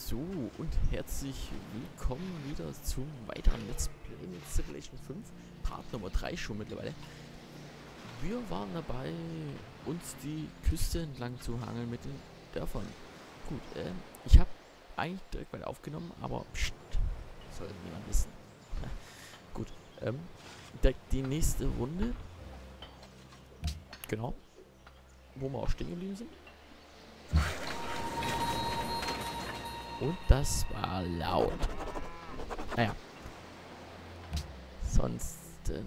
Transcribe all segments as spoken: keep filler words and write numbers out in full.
So, und herzlich willkommen wieder zum weiteren Let's Play mit Civilization fünf, Part Nummer drei schon mittlerweile. Wir waren dabei, uns die Küste entlang zu hangeln mit den Dörfern. Gut, äh, ich habe eigentlich direkt weiter aufgenommen, aber pst, soll niemand wissen. Ja, gut, ähm, direkt die nächste Runde. Genau, wo wir auch stehen geblieben sind. Und das war laut. Naja. Sonst ähm,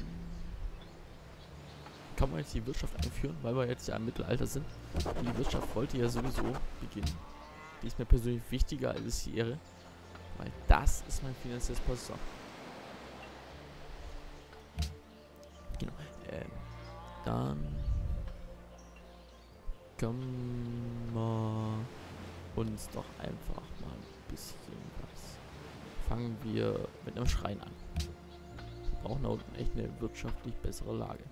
kann man jetzt die Wirtschaft einführen, weil wir jetzt ja im Mittelalter sind. Und die Wirtschaft wollte ja sowieso beginnen. Die ist mir persönlich wichtiger als die Ehre. Weil das ist mein finanzielles Polster. Genau. Ähm, dann können wir uns doch einfach mal ein bisschen was. Fangen wir mit einem Schrein an. Wir brauchen da unten echt eine wirtschaftlich bessere Lage.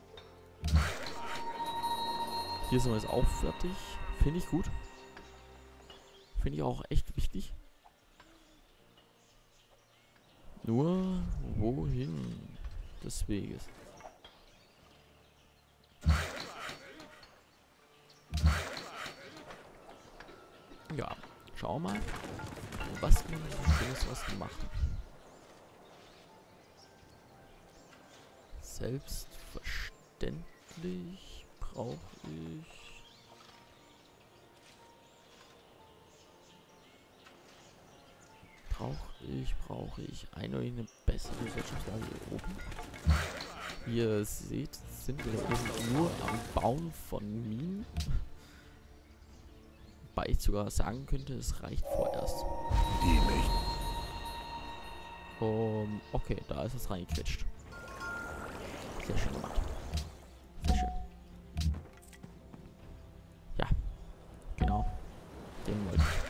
Hier sind wir jetzt auch fertig. Finde ich gut. Finde ich auch echt wichtig. Nur wohin des Weges? Ja, schau mal, was wir so schönes was machen. Selbstverständlich brauche ich brauche ich brauche ich eine, eine bessere Wirtschaftslage hier oben. Wie ihr seht, sind wir da oben nur am Bauen von Minen. Wobei ich sogar sagen könnte, es reicht vorerst. Um, okay, da ist es reingequetscht. Sehr schön gemacht. Sehr schön. Ja, genau. Den wollte ich.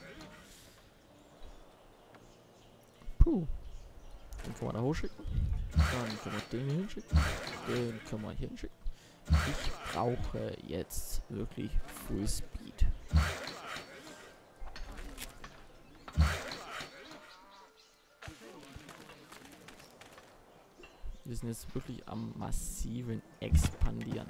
Puh. Den können wir da hochschicken. Dann können wir den hier hinschicken. Den können wir hier hinschicken. Ich brauche jetzt wirklich Full Speed. Wir sind jetzt wirklich am massiven Expandieren.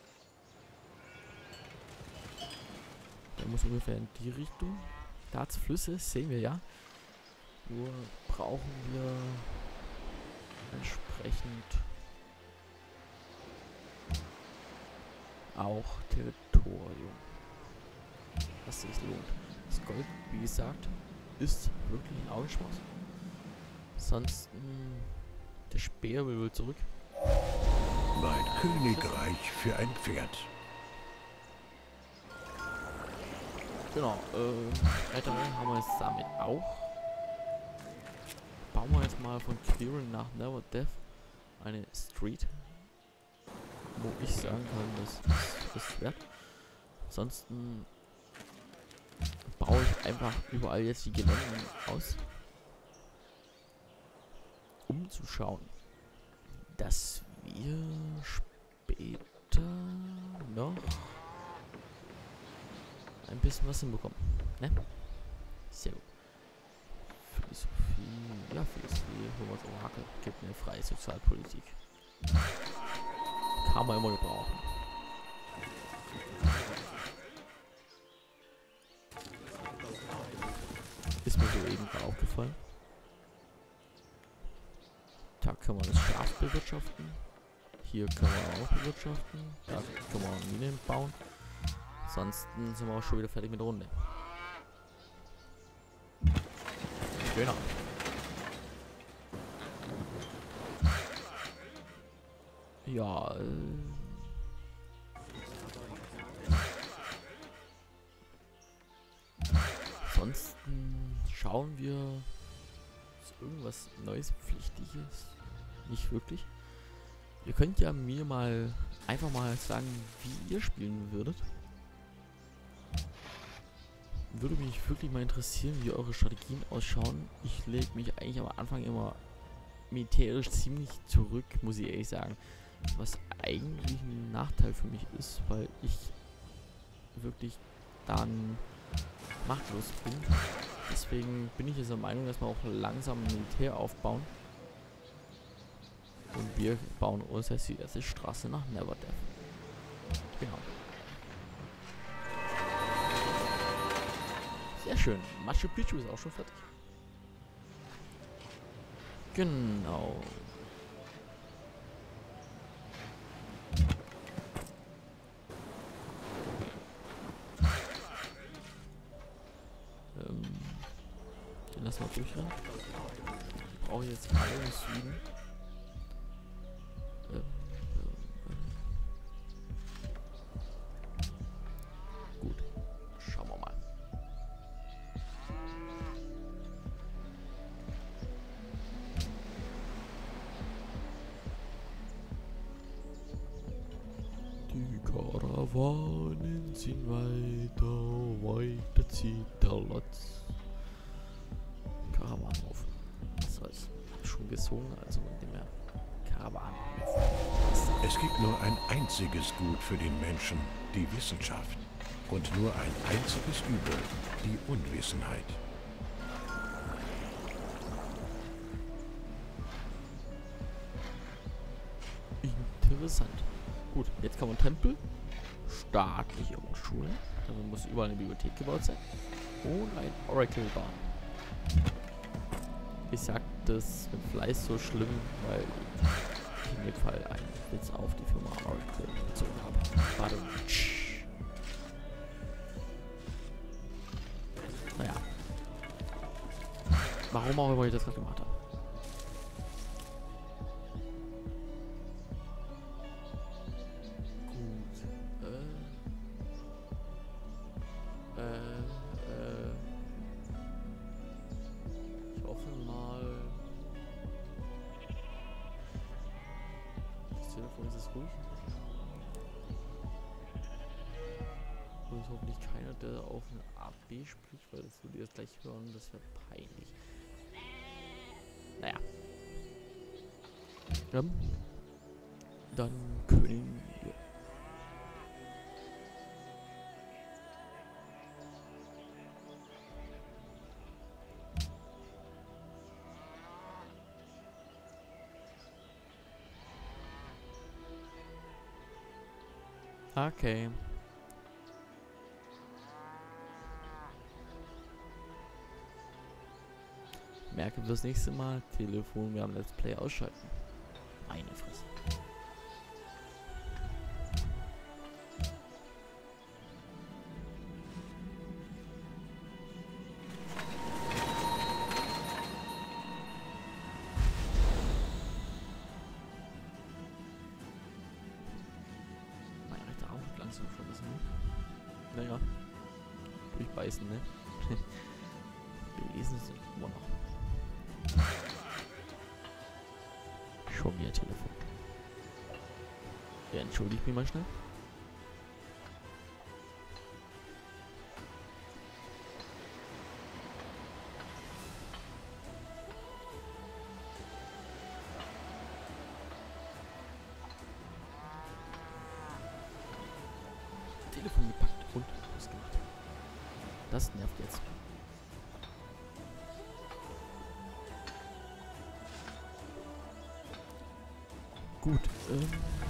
Der muss ungefähr in die Richtung. Staatsflüsse sehen wir ja. Nur brauchen wir entsprechend auch Territorium, was sich lohnt. Das Gold, wie gesagt, ist wirklich ein Augenschmaus. Ansonsten der Speer will wohl zurück. Mein Königreich für ein Pferd. Genau, äh, Reiterei haben wir jetzt damit auch. Bauen wir jetzt mal von Clearing nach Never Death eine Street, wo ich sagen kann, das ist es wert. Ansonsten baue ich einfach überall jetzt die Geländen aus, um zu schauen, dass wir später noch ein bisschen was hinbekommen. Ne? Sehr gut. Philosophie, ja, Philosophie, holen wir uns Orakel, gibt eine freie Sozialpolitik. Kann man immer gebrauchen. Ist mir soeben gerade aufgefallen. Da können wir das Schaf bewirtschaften. Hier können wir auch bewirtschaften. Da können wir Minen bauen. Ansonsten sind wir auch schon wieder fertig mit der Runde. Genau. Ja, äh ansonsten schauen wir, ist irgendwas Neues Pflichtiges? Nicht wirklich. Ihr könnt ja mir mal einfach mal sagen, wie ihr spielen würdet. Würde mich wirklich mal interessieren, wie eure Strategien ausschauen. Ich lege mich eigentlich am Anfang immer militärisch ziemlich zurück, muss ich ehrlich sagen. Was eigentlich ein Nachteil für mich ist, weil ich wirklich dann machtlos bin. Deswegen bin ich jetzt der Meinung, dass wir auch langsam ein Militär aufbauen. Und wir bauen uns jetzt die erste Straße nach Neverdeath. Genau. Sehr schön. Machu Picchu ist auch schon fertig. Genau. Ähm, den lassen wir durchrennen. Ich brauche jetzt alle im Süden. Ähm, ähm, ähm. Gut. Schauen wir mal. Die Karawanen ziehen weiter, weiter zieht der Lotz. Karawanenhof. Was soll's? Hab schon gesungen, also mit dem mehr Karawanenhof. Es gibt nur ein einziges Gut für den Menschen, die Wissenschaft. Und nur ein einziges Übel, die Unwissenheit. Interessant. Gut, jetzt kommen Tempel, staatliche Hochschule, also muss überall eine Bibliothek gebaut sein und ein Oracle bauen. Ich sag das mit Fleiß so schlimm, weil ich in dem Fall einen Witz auf die Firma Oracle bezogen habe. Warte. Naja. Warum auch immer ich das gerade gemacht habe. Ist es ruhig? Und hoffentlich keiner, der auf eine A B spricht, weil das würde ich jetzt gleich hören, das wäre peinlich. Naja. Ähm, dann können wir. Okay. Merke fürs nächste Mal, Telefon, wir haben Let's Play ausschalten. Meine Fresse. Langsam schon das, ne? Naja. Durchbeißen, ne? Belesen sind immer noch. Schon wieder Telefon. Ja, entschuldigt mich mal schnell. Telefon gepackt und ausgemacht. Das nervt jetzt. Gut, ähm.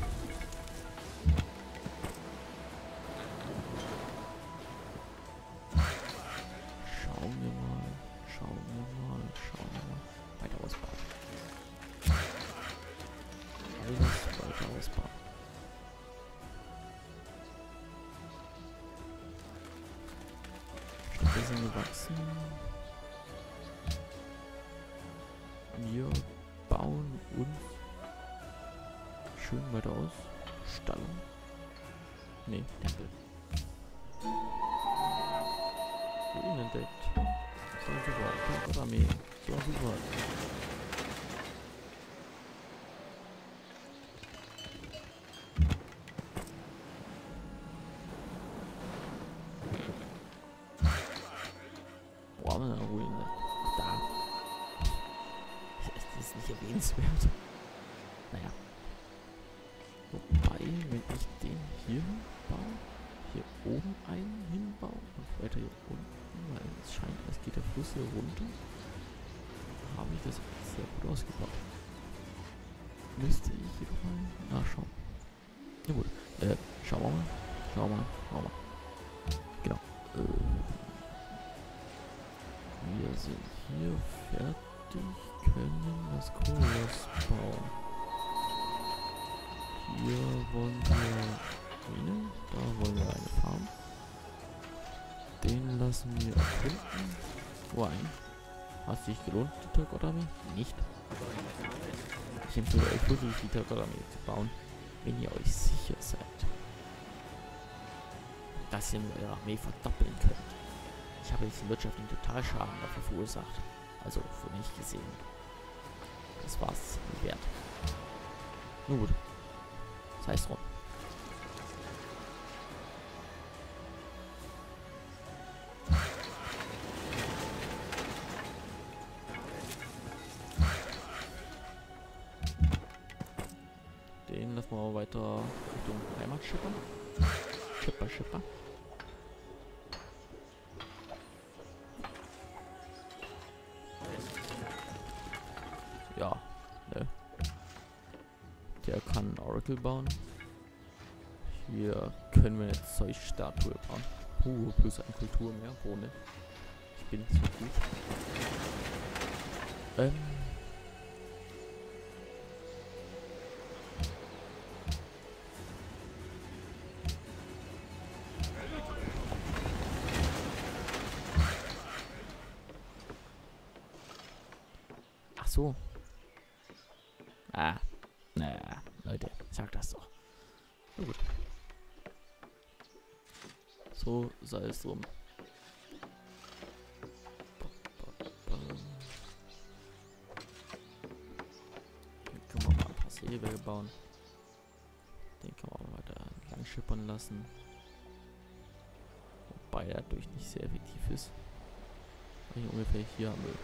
Schauen wir mal, schauen wir mal, schauen wir mal. Weiter ausbauen. Alles weiter ausbauen. Wir sind gewachsen. Wir bauen uns schön weiter aus. Stallung. Ne, Tempel. Ruinen entdeckt. So super. Panzerarmee. So super. Ruine. Da. Das ist nicht erwähnenswert. Naja. Wobei, wenn ich den hier baue, hier oben einen hinbauen und weiter hier unten, weil es scheint, es geht der Fluss hier runter. Habe ich das sehr gut ausgebaut. Müsste ich hier mal nachschauen. Ja gut, äh, schauen wir mal. Schauen wir mal, schauen wir mal. Genau. Äh, wir sind hier fertig, können das Kohlhaus bauen. Hier wollen wir Mine, da wollen wir eine Farm. Den lassen wir erkunden. Wo ein? Hat sich gelohnt, die Terrakotta-Armee? Nicht. Ich empfehle euch wirklich, die Terrakotta-Armee zu bauen, wenn ihr euch sicher seid, dass ihr nur eure Armee verdoppeln könnt. Ich habe jetzt den wirtschaftlichen Totalschaden dafür verursacht. Also für mich gesehen. Das war's nicht wert. Nun gut. Das heißt drum. Den lassen wir weiter Richtung Heimat schippern. Schipper, Schipper. Ja, ne. Der kann ein Oracle bauen. Hier können wir eine Zeusstatue bauen. Uh, plus eine Kultur mehr. Ohne. Ich bin zu gut. Ähm. Ach so. Ah. Naja, Leute, sag das doch. Na gut. So sei es drum. Hier können wir mal ein paar Sägewerke bauen. Den kann man auch weiter entlang schippern lassen. Wobei er dadurch nicht sehr effektiv ist. Weil hier ungefähr hier haben wir.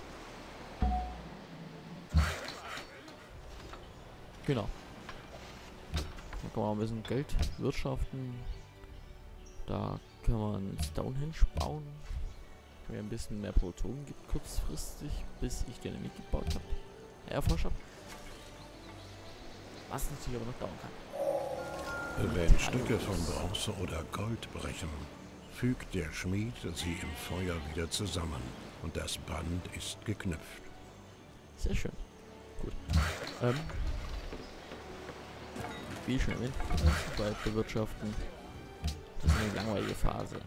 Genau. Da kann man ein bisschen Geld wirtschaften. Da kann man Stonehenge bauen. Mir ein bisschen mehr Produktion gibt kurzfristig, bis ich den nicht gebaut habe. Erforscht habe. Was natürlich aber noch dauern kann. Wenn Stücke von Bronze oder Gold brechen, fügt der Schmied sie im Feuer wieder zusammen und das Band ist geknüpft. Sehr schön. Gut. Ähm. Wie schon erwähnt, bei Bewirtschaften. Das ist eine langweilige Phase.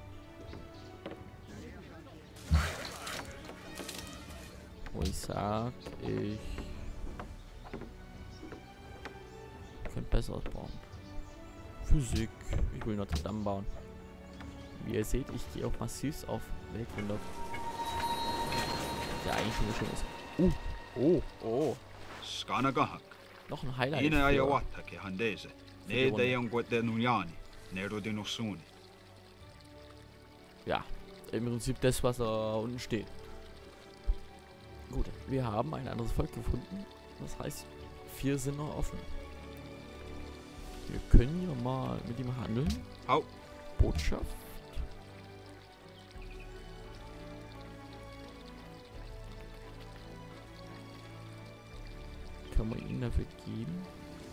Wo ich sag, ich könnte besser bauen. Physik, ich will Notre Dame bauen. Wie ihr seht, ich gehe auch massiv auf Weltwunder. Der eigentlich schon schön ist. Uh, oh, oh. Skanagahak. Noch ein Highlight. Ina ayawattake handese. Ne deyangote nuyani. Nerode nosuni. Ja, im Prinzip das, was da unten steht. Gut, wir haben ein anderes Volk gefunden. Das heißt, vier sind noch offen. Wir können ja mal mit ihm handeln. Hau. Botschaft. Kann man ihn dafür geben?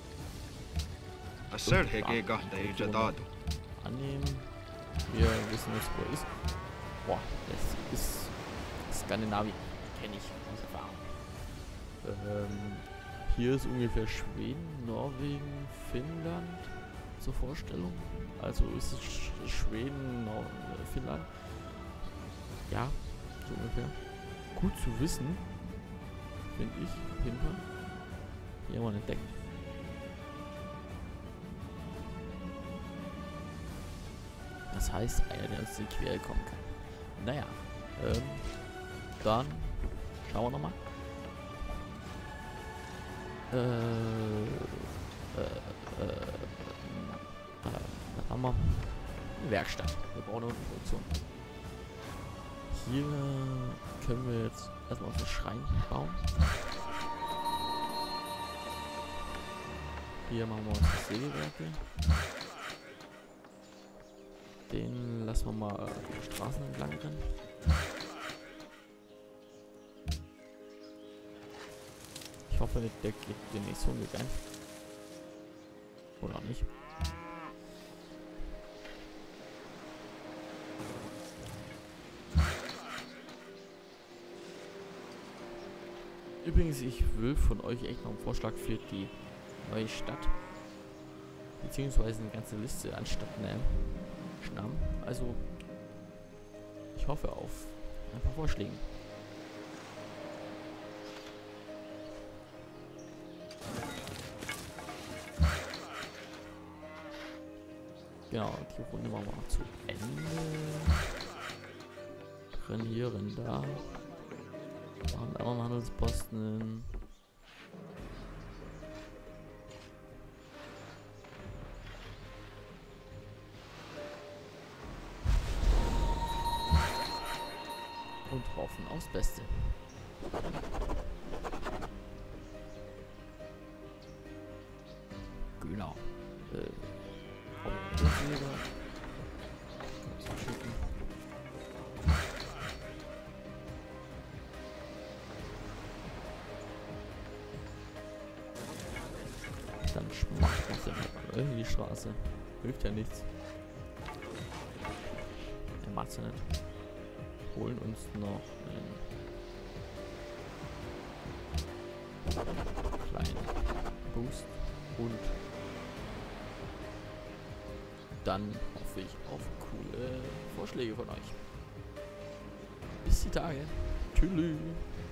Aserhege gahta ijadado. Annehmen. Wir wissen jetzt, wo er ist. Boah, das ist Skandinavien. Kenne ich aus Erfahrung. Ähm, hier ist ungefähr Schweden, Norwegen, Finnland zur Vorstellung. Also ist es Sch Schweden, Nor Finnland. Ja, so ungefähr. Gut zu wissen, finde ich. Auf jeden Fall. Hier haben wir entdeckt. Das heißt, einer, der uns in die Quere kommen kann. Naja, ähm, dann schauen wir nochmal. Äh, äh, äh, äh, was haben wir? Eine Werkstatt. Wir brauchen eine Produktion. Hier können wir jetzt erstmal unseren Schrein bauen. Hier machen wir uns die Sägewerke. Den lassen wir mal Straßen entlang rennen. Ich hoffe, der geht demnächst so mit ein. Oder nicht. Übrigens, ich will von euch echt noch einen Vorschlag für die neue Stadt. Beziehungsweise eine ganze Liste anstatt eine Schnamm. Also, ich hoffe auf ein paar Vorschläge. Genau, die Runde machen wir noch zu Ende. Rennen hier, rennen da. Machen einen anderen Handelsposten hin. Und hoffen aufs Beste. Genau. Äh, Dann schmacht noch irgendwie die Straße. Hilft ja nichts. Er macht's ja nicht. Holen uns noch einen kleinen Boost und dann hoffe ich auf coole Vorschläge von euch. Bis die Tage. Tschüss.